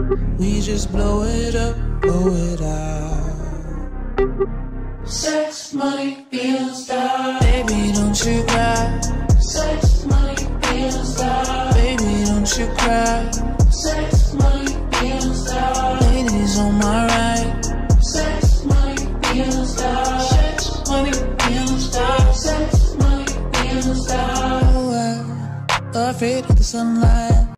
We just blow it up, blow it out. Sex, money, bills, die. Baby, don't you cry. Sex, money, bills, die. Baby, don't you cry. Sex, money, bills, die. Ladies on my right. Sex, money, bills, die. Sex, money, bills, die. Sex, money, bills, die. Oh, I'm afraid of the sunlight.